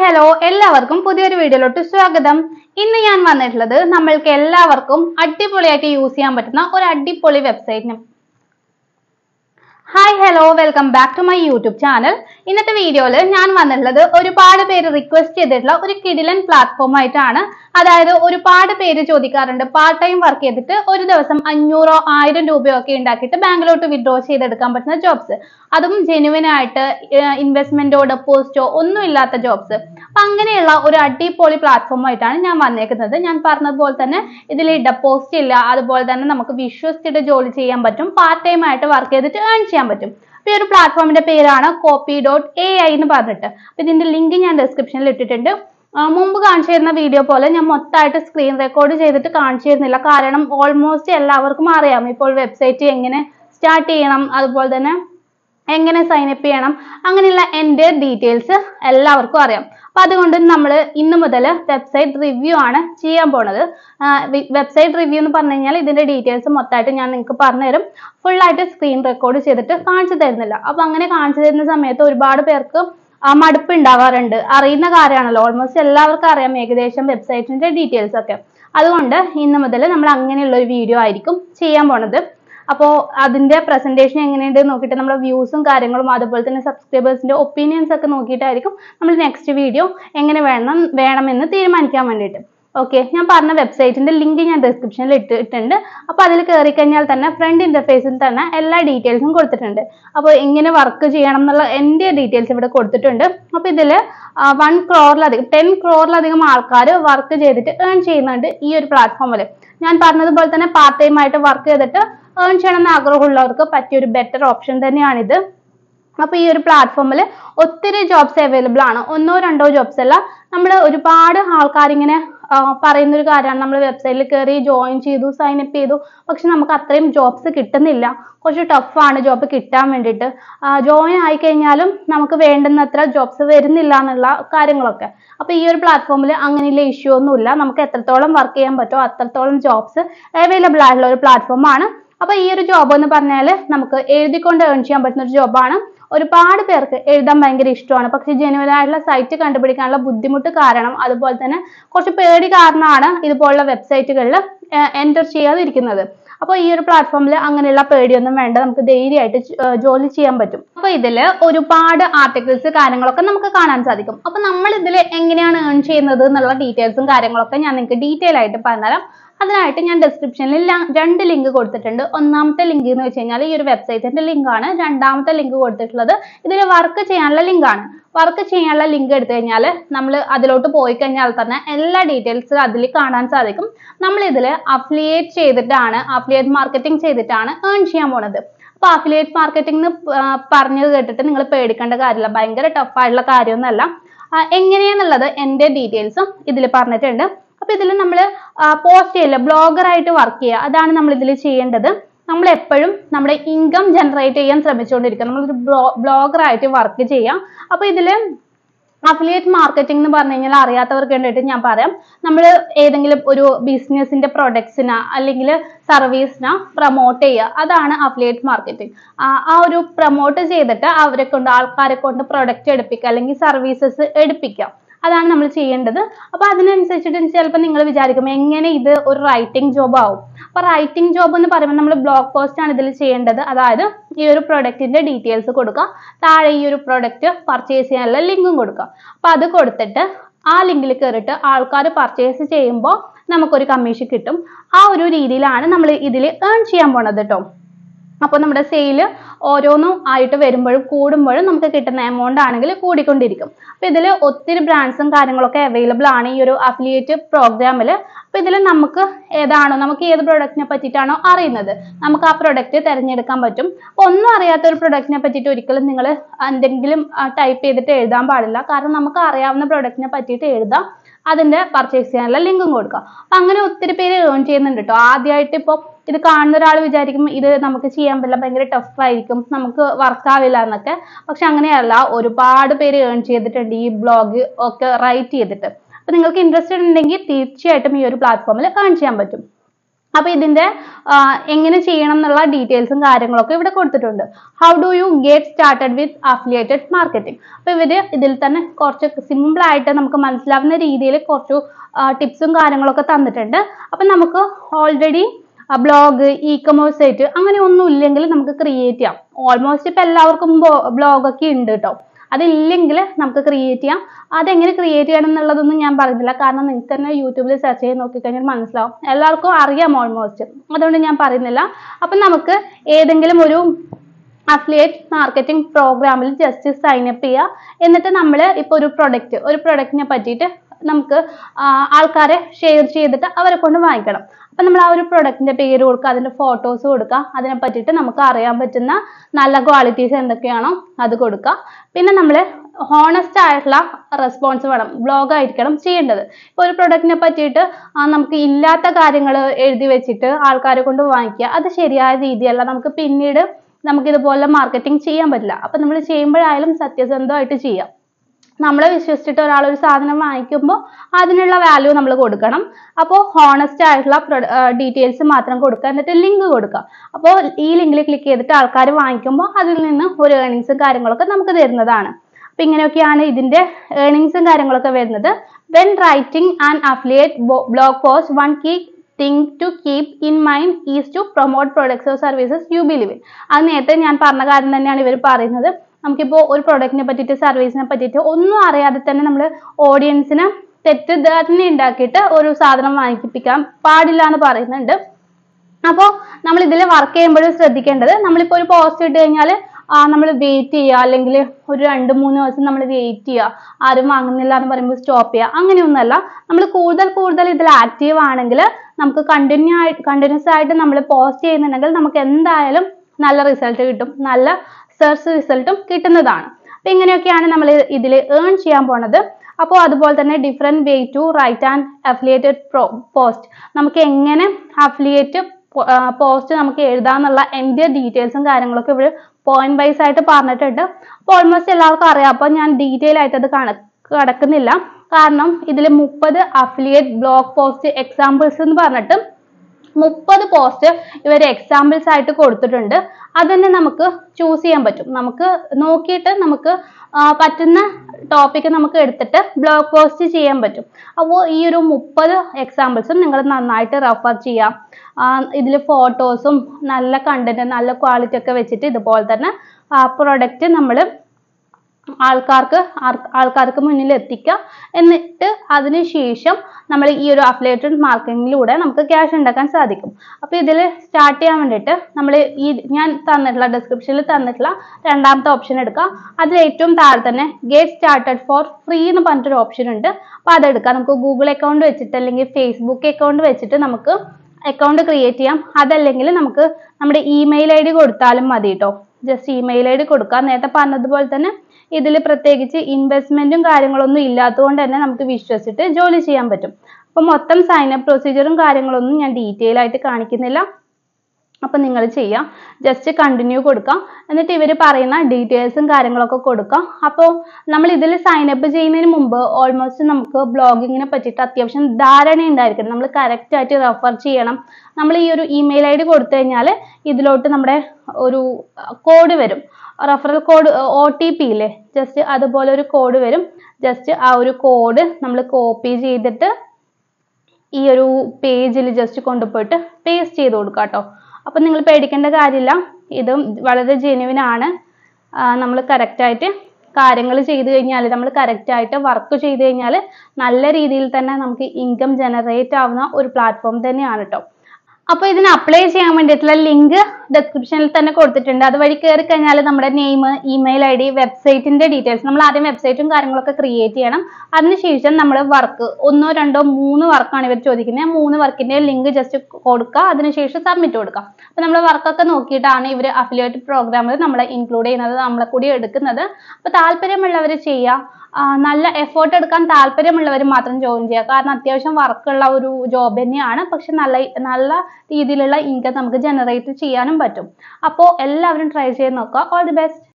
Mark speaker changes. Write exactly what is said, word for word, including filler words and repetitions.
Speaker 1: hello, എല്ലാവർക്കും പുതിയൊരു വീഡിയോയിലോട്ട് സ്വാഗതം. ഇന്ന് ഞാൻ വന്നിട്ടുള്ളത് നമ്മൾക്ക് എല്ലാവർക്കും അടിപൊളിയായിട്ട് യൂസ് ചെയ്യാൻ പറ്റുന്ന ഒരു അടിപൊളി വെബ്സൈറ്റിനെ. Hi, hello, welcome back to my YouTube channel. ഇന്നത്തെ വീഡിയോയിൽ ഞാൻ വന്നിട്ടുള്ളത് ഒരുപാട് പേര് റിക്വസ്റ്റ് ചെയ്തിട്ടുള്ള ഒരു കിടിലൻ പ്ലാറ്റ്ഫോം ആയിട്ടാണ്. അതായത് ഒരുപാട് പേര് ചോദിക്കാറുണ്ട് പാർട്ട് ടൈം വർക്ക് ചെയ്തിട്ട് ഒരു ദിവസം അഞ്ഞൂറോ ആയിരം രൂപയോ ഒക്കെ ഉണ്ടാക്കിയിട്ട് ബാങ്കിലോട്ട് വിഡ്രോ ചെയ്തെടുക്കാൻ പറ്റുന്ന ജോബ്സ്, അതും ജെനുവിൻ ആയിട്ട് ഇൻവെസ്റ്റ്മെന്റോ ഡെപ്പോസിറ്റോ ഒന്നും ഇല്ലാത്ത ജോബ്സ്. അപ്പൊ അങ്ങനെയുള്ള ഒരു അടിപൊളി പ്ലാറ്റ്ഫോം ആയിട്ടാണ് ഞാൻ വന്നേക്കുന്നത്. ഞാൻ പറഞ്ഞതുപോലെ തന്നെ ഇതിൽ ഡെപ്പോസിറ്റ് ഇല്ല, അതുപോലെ തന്നെ നമുക്ക് വിശ്വസിച്ചിട്ട് ജോലി ചെയ്യാൻ പറ്റും, പാർട്ട് ടൈം ആയിട്ട് വർക്ക് ചെയ്തിട്ട് ഏൺ ചെയ്യാൻ പറ്റും. അപ്പൊ ഈ ഒരു പ്ലാറ്റ്ഫോമിന്റെ പേരാണ് കോപ്പി ഡോട്ട് എ ഐ എന്ന് പറഞ്ഞിട്ട്. അപ്പൊ ഇതിന്റെ ലിങ്ക് ഞാൻ ഡിസ്ക്രിപ്ഷനിൽ ഇട്ടിട്ടുണ്ട്. മുമ്പ് കാണിച്ചു തരുന്ന വീഡിയോ പോലെ ഞാൻ മൊത്തമായിട്ട് സ്ക്രീൻ റെക്കോർഡ് ചെയ്തിട്ട് കാണിച്ചു തരുന്നില്ല, കാരണം ഓൾമോസ്റ്റ് എല്ലാവർക്കും അറിയാം ഇപ്പോൾ വെബ്സൈറ്റ് എങ്ങനെ സ്റ്റാർട്ട് ചെയ്യണം, അതുപോലെ തന്നെ എങ്ങനെ സൈൻ അപ്പ് ചെയ്യണം, അങ്ങനെയുള്ള എൻ്റെ ഡീറ്റെയിൽസ് എല്ലാവർക്കും അറിയാം. അപ്പൊ അതുകൊണ്ട് നമ്മൾ ഇന്ന് മുതൽ വെബ്സൈറ്റ് റിവ്യൂ ആണ് ചെയ്യാൻ പോണത്. വെബ്സൈറ്റ് റിവ്യൂ എന്ന് പറഞ്ഞു കഴിഞ്ഞാൽ ഇതിന്റെ ഡീറ്റെയിൽസ് മൊത്തമായിട്ട് ഞാൻ നിങ്ങൾക്ക് പറഞ്ഞുതരും. ഫുൾ ആയിട്ട് സ്ക്രീൻ റെക്കോർഡ് ചെയ്തിട്ട് കാണിച്ചു തരുന്നില്ല. അപ്പൊ അങ്ങനെ കാണിച്ചു തരുന്ന സമയത്ത് ഒരുപാട് പേർക്ക് മടുപ്പ് ഉണ്ടാവാറുണ്ട്. അറിയുന്ന കാര്യമാണല്ലോ, ഓൾമോസ്റ്റ് എല്ലാവർക്കും അറിയാം ഏകദേശം വെബ്സൈറ്റിന്റെ ഡീറ്റെയിൽസ് ഒക്കെ. അതുകൊണ്ട് ഇന്ന് മുതൽ നമ്മൾ അങ്ങനെയുള്ള ഒരു വീഡിയോ ആയിരിക്കും ചെയ്യാൻ പോണത്. അപ്പോൾ അതിന്റെ പ്രസന്റേഷൻ എങ്ങനെയുണ്ട് നോക്കിയിട്ട് നമ്മുടെ വ്യൂസും കാര്യങ്ങളും അതുപോലെ തന്നെ സബ്സ്ക്രൈബേഴ്സിന്റെ ഒപ്പീനിയൻസ് ഒക്കെ നോക്കിയിട്ടായിരിക്കും നമ്മൾ നെക്സ്റ്റ് വീഡിയോ എങ്ങനെ വേണം വേണമെന്ന് തീരുമാനിക്കാൻ വേണ്ടിയിട്ട്. ഓക്കെ, ഞാൻ പറഞ്ഞ വെബ്സൈറ്റിന്റെ ലിങ്ക് ഞാൻ ഡിസ്ക്രിപ്ഷനിൽ ഇട്ടിട്ടുണ്ട്. അപ്പോൾ അതിൽ കയറി കഴിഞ്ഞാൽ തന്നെ ഫ്രണ്ട് ഇന്റർഫേസിൽ തന്നെ എല്ലാ ഡീറ്റെയിൽസും കൊടുത്തിട്ടുണ്ട്. അപ്പോൾ എങ്ങനെ വർക്ക് ചെയ്യണം എന്നുള്ള എൻ്റെ ഡീറ്റെയിൽസ് ഇവിടെ കൊടുത്തിട്ടുണ്ട്. അപ്പോൾ ഇതിൽ വൺ ക്രോറിലധികം ടെൻ ക്രോറിലധികം ആൾക്കാർ വർക്ക് ചെയ്തിട്ട് ഏൺ ചെയ്യുന്നുണ്ട് ഈ ഒരു പ്ലാറ്റ്ഫോമിൽ. ഞാൻ പറഞ്ഞതുപോലെ തന്നെ പാർട്ട് ടൈം ആയിട്ട് വർക്ക് ചെയ്തിട്ട് ഏൺ ചെയ്യണമെന്ന് ആഗ്രഹമുള്ളവർക്ക് പറ്റിയ ഒരു ബെറ്റർ ഓപ്ഷൻ തന്നെയാണിത്. അപ്പൊ ഈ ഒരു പ്ലാറ്റ്ഫോമിൽ ഒത്തിരി ജോബ്സ് അവൈലബിൾ ആണ്. ഒന്നോ രണ്ടോ ജോബ്സ് അല്ല, നമ്മൾ ഒരുപാട് ആൾക്കാർ ഇങ്ങനെ പറയുന്ന ഒരു കാര്യമാണ്. നമ്മൾ വെബ്സൈറ്റിൽ കയറി ജോയിൻ ചെയ്തു, സൈൻ അപ്പ് ചെയ്തു, പക്ഷെ നമുക്ക് അത്രയും ജോബ്സ് കിട്ടുന്നില്ല, കുറച്ച് ടഫാണ് ജോബ് കിട്ടാൻ വേണ്ടിയിട്ട്. ജോയിൻ ആയി കഴിഞ്ഞാലും നമുക്ക് വേണ്ടുന്നത്ര ജോബ്സ് വരുന്നില്ല എന്നുള്ള കാര്യങ്ങളൊക്കെ. അപ്പൊ ഈ ഒരു പ്ലാറ്റ്ഫോമിൽ അങ്ങനെയുള്ള ഇഷ്യൂ ഒന്നുമില്ല. നമുക്ക് എത്രത്തോളം വർക്ക് ചെയ്യാൻ പറ്റുമോ അത്രത്തോളം ജോബ്സ് അവൈലബിൾ ആയിട്ടുള്ള ഒരു പ്ലാറ്റ്ഫോം ആണ്. അപ്പൊ ഈ ഒരു ജോബ് എന്ന് പറഞ്ഞാൽ നമുക്ക് എഴുതിക്കൊണ്ട് ഏൺ ചെയ്യാൻ പറ്റുന്ന ഒരു ജോബാണ്. ഒരുപാട് പേർക്ക് എഴുതാൻ ഭയങ്കര ഇഷ്ടമാണ്, പക്ഷെ ജെനുവൻ ആയിട്ടുള്ള സൈറ്റ് കണ്ടുപിടിക്കാനുള്ള ബുദ്ധിമുട്ട് കാരണം, അതുപോലെ തന്നെ കുറച്ച് പേടി കാരണമാണ് ഇതുപോലുള്ള വെബ്സൈറ്റുകളിൽ എൻ്റർ ചെയ്യാതിരിക്കുന്നത്. അപ്പോൾ ഈ ഒരു പ്ലാറ്റ്ഫോമിൽ അങ്ങനെയുള്ള പേടിയൊന്നും വേണ്ട, നമുക്ക് ധൈര്യമായിട്ട് ജോലി ചെയ്യാൻ പറ്റും. അപ്പൊ ഇതിൽ ഒരുപാട് ആർട്ടിക്കിൾസ് കാര്യങ്ങളൊക്കെ നമുക്ക് കാണാൻ സാധിക്കും. അപ്പൊ നമ്മൾ ഇതിൽ എങ്ങനെയാണ് ഏൺ ചെയ്യുന്നത് എന്നുള്ള ഡീറ്റെയിൽസും കാര്യങ്ങളൊക്കെ ഞാൻ നിങ്ങൾക്ക് ഡീറ്റെയിൽ ആയിട്ട് പറഞ്ഞുതരാം. അതിനായിട്ട് ഞാൻ ഡിസ്ക്രിപ്ഷനിൽ രണ്ട് ലിങ്ക് കൊടുത്തിട്ടുണ്ട്. ഒന്നാമത്തെ ലിങ്ക് എന്ന് വെച്ച് കഴിഞ്ഞാൽ ഈ ഒരു വെബ്സൈറ്റിന്റെ ലിങ്ക് ആണ്. രണ്ടാമത്തെ ലിങ്ക് കൊടുത്തിട്ടുള്ളത് ഇതിൽ വർക്ക് ചെയ്യാനുള്ള ലിങ്ക് ആണ്. വർക്ക് ചെയ്യാനുള്ള ലിങ്ക് എടുത്തു കഴിഞ്ഞാൽ നമ്മൾ അതിലോട്ട് പോയി കഴിഞ്ഞാൽ തന്നെ എല്ലാ ഡീറ്റെയിൽസ് അതിൽ കാണാൻ സാധിക്കും. നമ്മൾ ഇതിൽ അഫിലിയേറ്റ് ചെയ്തിട്ടാണ് അഫിലിയേറ്റ് മാർക്കറ്റിംഗ് ചെയ്തിട്ടാണ് ഏൺ ചെയ്യാൻ പോണത്. അപ്പൊ അഫിലിയേറ്റ് മാർക്കറ്റിംഗ് എന്ന് പറഞ്ഞത് കേട്ടിട്ട് നിങ്ങൾ പേടിക്കേണ്ട കാര്യമില്ല, ഭയങ്കര ടഫായിട്ടുള്ള കാര്യമൊന്നുമല്ല. എങ്ങനെയാന്നുള്ളത് എൻ്റെ ഡീറ്റെയിൽസും ഇതിൽ പറഞ്ഞിട്ടുണ്ട്. അപ്പൊ ഇതിൽ നമ്മൾ പോസ്റ്റ് ചെയ്യില്ല, ബ്ലോഗർ ആയിട്ട് വർക്ക് ചെയ്യുക, അതാണ് നമ്മൾ ഇതിൽ ചെയ്യേണ്ടത്. നമ്മൾ എപ്പോഴും നമ്മുടെ ഇൻകം ജനറേറ്റ് ചെയ്യാൻ ശ്രമിച്ചുകൊണ്ടിരിക്കുക, നമ്മളൊരു ബ്ലോഗർ ആയിട്ട് വർക്ക് ചെയ്യാം. അപ്പൊ ഇതില് അഫിലിയേറ്റ് മാർക്കറ്റിംഗ് എന്ന് പറഞ്ഞു കഴിഞ്ഞാൽ അറിയാത്തവർക്ക് വേണ്ടിയിട്ട് ഞാൻ പറയാം. നമ്മൾ ഏതെങ്കിലും ഒരു ബിസിനസിന്റെ പ്രൊഡക്ട്സിന അല്ലെങ്കിൽ സർവീസിന പ്രൊമോട്ട് ചെയ്യുക, അതാണ് അഫിലിയേറ്റ് മാർക്കറ്റിംഗ്. ആ ഒരു പ്രൊമോട്ട് ചെയ്തിട്ട് അവരെ കൊണ്ട് ആൾക്കാരെ കൊണ്ട് പ്രൊഡക്റ്റ് എടുപ്പിക്കുക അല്ലെങ്കിൽ സർവീസസ് എടുപ്പിക്കുക, അതാണ് നമ്മൾ ചെയ്യേണ്ടത്. അപ്പൊ അതിനനുസരിച്ചിട്ട് ചിലപ്പോൾ നിങ്ങൾ വിചാരിക്കും എങ്ങനെ ഇത് ഒരു റൈറ്റിംഗ് ജോബ് ആവും. അപ്പൊ റൈറ്റിംഗ് ജോബ് എന്ന് പറയുമ്പോൾ നമ്മൾ ബ്ലോഗ് പോസ്റ്റ് ആണ് ഇതിൽ ചെയ്യേണ്ടത്. അതായത് ഈ ഒരു പ്രൊഡക്റ്റിന്റെ ഡീറ്റെയിൽസ് കൊടുക്കുക, താഴെ ഈ ഒരു പ്രൊഡക്റ്റ് പർച്ചേസ് ചെയ്യാനുള്ള ലിങ്കും കൊടുക്കുക. അപ്പൊ അത് കൊടുത്തിട്ട് ആ ലിങ്കിൽ കയറിയിട്ട് ആൾക്കാർ പർച്ചേസ് ചെയ്യുമ്പോൾ നമുക്കൊരു കമ്മീഷൻ കിട്ടും. ആ ഒരു രീതിയിലാണ് നമ്മൾ ഇതിൽ ഏൺ ചെയ്യാൻ പോണത് കേട്ടോ. അപ്പൊ നമ്മുടെ സെയില് ഓരോന്നും ആയിട്ട് വരുമ്പോഴും കൂടുമ്പോഴും നമുക്ക് കിട്ടുന്ന എമൗണ്ട് ആണെങ്കിൽ കൂടിക്കൊണ്ടിരിക്കും. അപ്പൊ ഇതിൽ ഒത്തിരി ബ്രാൻഡ്സും കാര്യങ്ങളൊക്കെ അവൈലബിൾ ആണ് ഈ ഒരു അഫിലിയേറ്റ് പ്രോഗ്രാമിൽ. അപ്പൊ ഇതിൽ നമുക്ക് ഏതാണോ നമുക്ക് ഏത് പ്രൊഡക്റ്റിനെ പറ്റിയിട്ടാണോ അറിയുന്നത് നമുക്ക് ആ പ്രൊഡക്റ്റ് തിരഞ്ഞെടുക്കാൻ പറ്റും. അപ്പൊ ഒന്നും അറിയാത്ത ഒരു പ്രൊഡക്റ്റിനെ പറ്റിയിട്ട് ഒരിക്കലും നിങ്ങൾ എന്തെങ്കിലും ടൈപ്പ് ചെയ്തിട്ട് എഴുതാൻ പാടില്ല, കാരണം നമുക്ക് അറിയാവുന്ന പ്രൊഡക്റ്റിനെ പറ്റിയിട്ട് എഴുതാം, അതിന്റെ പർച്ചേസ് ചെയ്യാനുള്ള ലിങ്കും കൊടുക്കാം. അപ്പൊ അങ്ങനെ ഒത്തിരി പേര് ഏൺ ചെയ്യുന്നുണ്ട് കേട്ടോ. ആദ്യമായിട്ട് ഇപ്പോൾ ഇത് കാണുന്ന ഒരാൾ വിചാരിക്കും ഇത് നമുക്ക് ചെയ്യാൻ പറ്റില്ല, ഭയങ്കര ടഫ് ആയിരിക്കും, നമുക്ക് വർക്ക് ആവില്ല എന്നൊക്കെ. പക്ഷെ അങ്ങനെയല്ല, ഒരുപാട് പേര് ഏൺ ചെയ്തിട്ടുണ്ട് ഈ ബ്ലോഗ് ഒക്കെ റൈറ്റ് ചെയ്തിട്ട്. അപ്പൊ നിങ്ങൾക്ക് ഇൻട്രസ്റ്റഡ് ഉണ്ടെങ്കിൽ തീർച്ചയായിട്ടും ഈ ഒരു പ്ലാറ്റ്ഫോമിൽ ഏൺ ചെയ്യാൻ പറ്റും. അപ്പൊ ഇതിന്റെ എങ്ങനെ ചെയ്യണം എന്നുള്ള ഡീറ്റെയിൽസും കാര്യങ്ങളൊക്കെ ഇവിടെ കൊടുത്തിട്ടുണ്ട്. How do you get started with affiliated marketing. അപ്പൊ ഇവര് ഇതിൽ തന്നെ കുറച്ച് സിമ്പിൾ ആയിട്ട് നമുക്ക് മനസ്സിലാവുന്ന രീതിയിൽ കുറച്ച് ടിപ്സും കാര്യങ്ങളൊക്കെ തന്നിട്ടുണ്ട്. അപ്പൊ നമുക്ക് already blog, e commerce site അങ്ങനെ ഒന്നും ഇല്ലെങ്കിൽ നമുക്ക് ക്രിയേറ്റ് ചെയ്യാം. ഓൾമോസ്റ്റ് ഇപ്പൊ എല്ലാവർക്കും ബ്ലോഗ് ഒക്കെ ഉണ്ട് കേട്ടോ. അതില്ലെങ്കിൽ നമുക്ക് ക്രിയേറ്റ് ചെയ്യാം. അതെങ്ങനെ ക്രിയേറ്റ് ചെയ്യണം എന്നുള്ളതൊന്നും ഞാൻ പറയുന്നില്ല, കാരണം നിങ്ങൾക്ക് തന്നെ യൂട്യൂബിൽ സെർച്ച് ചെയ്ത് നോക്കിക്കഴിഞ്ഞാൽ മനസ്സിലാവും. എല്ലാവർക്കും അറിയാം ഓൾമോസ്റ്റ്, അതുകൊണ്ട് ഞാൻ പറയുന്നില്ല. അപ്പം നമുക്ക് ഏതെങ്കിലും ഒരു അഫിലിയേറ്റ് മാർക്കറ്റിംഗ് പ്രോഗ്രാമിൽ ജസ്റ്റ് സൈൻ അപ്പ് ചെയ്യുക. എന്നിട്ട് നമ്മൾ ഇപ്പോൾ ഒരു പ്രൊഡക്റ്റ് ഒരു പ്രൊഡക്റ്റിനെ പറ്റിയിട്ട് നമുക്ക് ആൾക്കാരെ ഷെയർ ചെയ്തിട്ട് അവരെ കൊണ്ട് വാങ്ങിക്കണം. അപ്പം നമ്മൾ ആ ഒരു പ്രൊഡക്റ്റിന്റെ പേര് കൊടുക്കുക, അതിന്റെ ഫോട്ടോസ് കൊടുക്കുക, അതിനെ പറ്റിയിട്ട് നമുക്ക് അറിയാൻ പറ്റുന്ന നല്ല ക്വാളിറ്റീസ് എന്തൊക്കെയാണോ അത് കൊടുക്കുക. പിന്നെ നമ്മൾ ഹോണസ്റ്റ് ആയിട്ടുള്ള റെസ്പോൺസ് വേണം, ബ്ലോഗ് ആയിരിക്കണം ചെയ്യേണ്ടത്. ഇപ്പോൾ ഒരു പ്രൊഡക്റ്റിനെ പറ്റിയിട്ട് നമുക്ക് ഇല്ലാത്ത കാര്യങ്ങൾ എഴുതി വെച്ചിട്ട് ആൾക്കാരെ കൊണ്ട് വാങ്ങിക്കുക, അത് ശരിയായ രീതിയല്ല. നമുക്ക് പിന്നീട് നമുക്ക് ഇതുപോലെ മാർക്കറ്റിംഗ് ചെയ്യാൻ പറ്റില്ല. അപ്പം നമ്മൾ ചെയ്യുമ്പോഴായാലും സത്യസന്ധമായിട്ട് ചെയ്യാം. നമ്മളെ വിശ്വസിച്ചിട്ട് ഒരാൾ ഒരു സാധനം വാങ്ങിക്കുമ്പോൾ അതിനുള്ള വാല്യൂ നമ്മൾ കൊടുക്കണം. അപ്പോൾ ഹോണസ്റ്റ് ആയിട്ടുള്ള ഡീറ്റെയിൽസ് മാത്രം കൊടുക്കുക, എന്നിട്ട് ലിങ്ക് കൊടുക്കുക. അപ്പോൾ ഈ ലിങ്കിൽ ക്ലിക്ക് ചെയ്തിട്ട് ആൾക്കാർ വാങ്ങിക്കുമ്പോൾ അതിൽ നിന്ന് ഒരു ഏർണിങ്സും കാര്യങ്ങളൊക്കെ നമുക്ക് തരുന്നതാണ്. അപ്പൊ ഇങ്ങനെയൊക്കെയാണ് ഇതിന്റെ ഏർണിങ്സും കാര്യങ്ങളൊക്കെ വരുന്നത്. When writing and affiliate blog post, one key thing to keep in mind is to promote products or services you believe in. അത് നേരത്തെ ഞാൻ പറഞ്ഞ കാര്യം തന്നെയാണ് ഇവർ പറയുന്നത്. നമുക്കിപ്പോൾ ഒരു പ്രൊഡക്റ്റിനെ പറ്റിയിട്ട് സർവീസിനെ പറ്റിയിട്ട് ഒന്നും അറിയാതെ തന്നെ നമ്മൾ ഓഡിയൻസിനെ തെറ്റിദ്ധാരണ ഉണ്ടാക്കിയിട്ട് ഒരു സാധനം വാങ്ങിപ്പിക്കാൻ പാടില്ല എന്ന് പറയുന്നുണ്ട്. അപ്പോൾ നമ്മൾ ഇതിൽ വർക്ക് ചെയ്യുമ്പോഴും ശ്രദ്ധിക്കേണ്ടത്, നമ്മളിപ്പോൾ ഒരു പോസ്റ്റ് ഇട്ട് കഴിഞ്ഞാൽ നമ്മൾ വെയിറ്റ് ചെയ്യുക, അല്ലെങ്കിൽ ഒരു രണ്ട് മൂന്ന് ദിവസം നമ്മൾ വെയിറ്റ് ചെയ്യുക, ആരും വാങ്ങുന്നില്ല എന്ന് പറയുമ്പോൾ സ്റ്റോപ്പ് ചെയ്യുക, അങ്ങനെയൊന്നുമല്ല. നമ്മൾ കൂടുതൽ കൂടുതൽ ഇതിൽ ആക്റ്റീവ് ആണെങ്കിൽ നമുക്ക് കണ്ടിന്യൂ ആയിട്ട് കണ്ടിന്യൂസ് ആയിട്ട് നമ്മൾ പോസ്റ്റ് ചെയ്യുന്നുണ്ടെങ്കിൽ നമുക്ക് എന്തായാലും നല്ല റിസൾട്ട് കിട്ടും, നല്ല സെർച്ച് റിസൾട്ടും കിട്ടുന്നതാണ്. അപ്പൊ ഇങ്ങനെയൊക്കെയാണ് നമ്മൾ ഇതിൽ ഏൺ ചെയ്യാൻ പോണത്. അപ്പോൾ അതുപോലെ തന്നെ different way to write and affiliated post, നമുക്ക് എങ്ങനെ അഫിലിയേറ്റ് പോസ്റ്റ് നമുക്ക് എഴുതാന്നുള്ള എൻ്റെ ഡീറ്റെയിൽസും കാര്യങ്ങളൊക്കെ ഇവിടെ പോയിന്റ് വൈസ് ആയിട്ട് പറഞ്ഞിട്ടുണ്ട്. അപ്പോൾ ഓൾമോസ്റ്റ് എല്ലാവർക്കും അറിയാം. അപ്പോൾ ഞാൻ ഡീറ്റെയിൽ ആയിട്ട് അത് കണ കടക്കുന്നില്ല, കാരണം ഇതിൽ മുപ്പത് അഫിലിയേറ്റ് ബ്ലോഗ് പോസ്റ്റ് എക്സാമ്പിൾസ് എന്ന് പറഞ്ഞിട്ട് മുപ്പത് പോസ്റ്റ് ഇവർ എക്സാമ്പിൾസ് ആയിട്ട് കൊടുത്തിട്ടുണ്ട്. അതന്നെ നമുക്ക് ചൂസ് ചെയ്യാൻ പറ്റും. നമുക്ക് നോക്കിയിട്ട് നമുക്ക് പറ്റുന്ന ടോപ്പിക് നമുക്ക് എടുത്തിട്ട് ബ്ലോഗ് പോസ്റ്റ് ചെയ്യാൻ പറ്റും. അപ്പോൾ ഈ ഒരു മുപ്പത് എക്സാമ്പിൾസും നിങ്ങൾ നന്നായിട്ട് റെഫർ ചെയ്യാം. ഇതിൽ ഫോട്ടോസും നല്ല കണ്ടന്റ്, നല്ല ക്വാളിറ്റി ഒക്കെ വെച്ചിട്ട് ഇതുപോലെ തന്നെ പ്രൊഡക്റ്റ് നമ്മൾ ആൾക്കാർക്ക് ആൾക്കാർക്ക് മുന്നിൽ എത്തിക്കുക. എന്നിട്ട് അതിനുശേഷം നമ്മൾ ഈ ഒരു അഫിലിയേറ്റഡ് മാർക്കറ്റിംഗിലൂടെ നമുക്ക് ക്യാഷ് ഉണ്ടാക്കാൻ സാധിക്കും. അപ്പോൾ ഇതിൽ സ്റ്റാർട്ട് ചെയ്യാൻ വേണ്ടിയിട്ട് നമ്മൾ ഈ ഞാൻ തന്നിട്ടുള്ള ഡിസ്ക്രിപ്ഷനിൽ തന്നിട്ടുള്ള രണ്ടാമത്തെ ഓപ്ഷൻ എടുക്കുക. അതിൽ ഏറ്റവും താഴെ തന്നെ ഗെറ്റ് സ്റ്റാർട്ടഡ് ഫോർ ഫ്രീ എന്ന് പറഞ്ഞിട്ടൊരു ഓപ്ഷൻ ഉണ്ട്. അപ്പോൾ അതെടുക്കാം. നമുക്ക് ഗൂഗിൾ അക്കൗണ്ട് വെച്ചിട്ട് അല്ലെങ്കിൽ ഫേസ്ബുക്ക് അക്കൗണ്ട് വെച്ചിട്ട് നമുക്ക് അക്കൗണ്ട് ക്രിയേറ്റ് ചെയ്യാം. അതല്ലെങ്കിൽ നമുക്ക് നമ്മുടെ ഇമെയിൽ ഐ ഡി കൊടുത്താലും മതി കേട്ടോ. ജസ്റ്റ് ഇമെയിൽ ഐ ഡി കൊടുക്കാം. നേരത്തെ പറഞ്ഞതുപോലെ തന്നെ ഇതിൽ പ്രത്യേകിച്ച് ഇൻവെസ്റ്റ്മെന്റും കാര്യങ്ങളൊന്നും ഇല്ലാത്തതുകൊണ്ട് തന്നെ നമുക്ക് വിശ്വസിച്ചിട്ട് ജോലി ചെയ്യാൻ പറ്റും. അപ്പൊ മൊത്തം സൈനപ്പ് പ്രൊസീജിയറും കാര്യങ്ങളൊന്നും ഞാൻ ഡീറ്റെയിൽ ആയിട്ട് കാണിക്കുന്നില്ല. അപ്പൊ നിങ്ങൾ ചെയ്യാം, ജസ്റ്റ് കണ്ടിന്യൂ കൊടുക്കാം. എന്നിട്ട് ഇവർ പറയുന്ന ഡീറ്റെയിൽസും കാര്യങ്ങളൊക്കെ കൊടുക്കാം. അപ്പോൾ നമ്മൾ ഇതിൽ സൈനപ്പ് ചെയ്യുന്നതിന് മുമ്പ് ഓൾമോസ്റ്റ് നമുക്ക് ബ്ലോഗിങ്ങിനെ പറ്റിയിട്ട് അത്യാവശ്യം ധാരണ ഉണ്ടായിരിക്കണം. നമ്മൾ കറക്റ്റ് ആയിട്ട് റെഫർ ചെയ്യണം. നമ്മൾ ഈ ഒരു ഇമെയിൽ ഐ ഡി കൊടുത്തു കഴിഞ്ഞാൽ ഇതിലോട്ട് നമ്മുടെ ഒരു കോഡ് വരും, referral code, O T P ഇല്ലേ, ജസ്റ്റ് അതുപോലെ ഒരു കോഡ് വരും. ജസ്റ്റ് ആ ഒരു കോഡ് നമ്മൾ കോപ്പി ചെയ്തിട്ട് ഈ ഒരു പേജിൽ ജസ്റ്റ് കൊണ്ടുപോയിട്ട് പേസ്റ്റ് ചെയ്ത് കൊടുക്കാം കേട്ടോ. അപ്പൊ നിങ്ങൾ പേടിക്കേണ്ട കാര്യമില്ല, ഇതും വളരെ ജെന്യുവിൻ ആണ്. നമ്മൾ കറക്റ്റായിട്ട് കാര്യങ്ങൾ ചെയ്തു കഴിഞ്ഞാൽ, നമ്മൾ കറക്റ്റായിട്ട് വർക്ക് ചെയ്ത് കഴിഞ്ഞാൽ നല്ല രീതിയിൽ തന്നെ നമുക്ക് ഇൻകം ജനറേറ്റ് ആവുന്ന ഒരു പ്ലാറ്റ്ഫോം തന്നെയാണ് കേട്ടോ. അപ്പോൾ ഇതിന് അപ്ലൈ ചെയ്യാൻ വേണ്ടിയിട്ടുള്ള ലിങ്ക് ഡിസ്ക്രിപ്ഷനിൽ തന്നെ കൊടുത്തിട്ടുണ്ട്. അതുവഴി കയറി കഴിഞ്ഞാൽ നമ്മുടെ നെയിം, ഇമെയിൽ ഐ ഡി, വെബ്സൈറ്റിന്റെ ഡീറ്റെയിൽസ്, നമ്മൾ ആദ്യം വെബ്സൈറ്റും കാര്യങ്ങളൊക്കെ ക്രിയേറ്റ് ചെയ്യണം. അതിനുശേഷം നമ്മൾ വർക്ക് ഒന്നോ രണ്ടോ മൂന്ന് വർക്കാണ് ഇവർ ചോദിക്കുന്നത്. മൂന്ന് വർക്കിന്റെ ലിങ്ക് ജസ്റ്റ് കൊടുക്കുക, അതിനുശേഷം സബ്മിറ്റ് കൊടുക്കുക. അപ്പൊ നമ്മൾ വർക്കൊക്കെ നോക്കിയിട്ടാണ് ഇവർ അഫിലിയേറ്റ് പ്രോഗ്രാമിൽ നമ്മളെ ഇൻക്ലൂഡ് ചെയ്യുന്നത്, നമ്മളെ കൂടി എടുക്കുന്നത്. അപ്പൊ താല്പര്യമുള്ളവർ ചെയ്യാം. നല്ല എഫേർട്ട് എടുക്കാൻ താല്പര്യമുള്ളവർ മാത്രം ജോയിൻ ചെയ്യുക. കാരണം അത്യാവശ്യം വർക്കുള്ള ഒരു ജോബ് തന്നെയാണ്, പക്ഷെ നല്ല നല്ല രീതിയിലുള്ള ഇൻകം നമുക്ക് ജനറേറ്റ് ചെയ്യാനും പറ്റും. അപ്പോൾ എല്ലാവരും ട്രൈ ചെയ്ത് നോക്കുക. All the best.